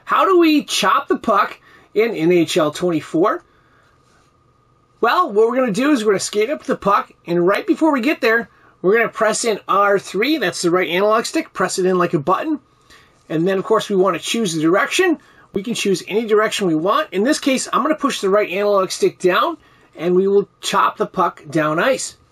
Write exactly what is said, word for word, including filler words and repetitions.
how do we chop the puck in N H L twenty-four? Well, what we're going to do is we're going to skate up to the puck, and right before we get there, we're going to press in R three, that's the right analog stick, press it in like a button. And then, of course, we want to choose the direction. We can choose any direction we want. In this case, I'm going to push the right analog stick down, and we will chop the puck down ice.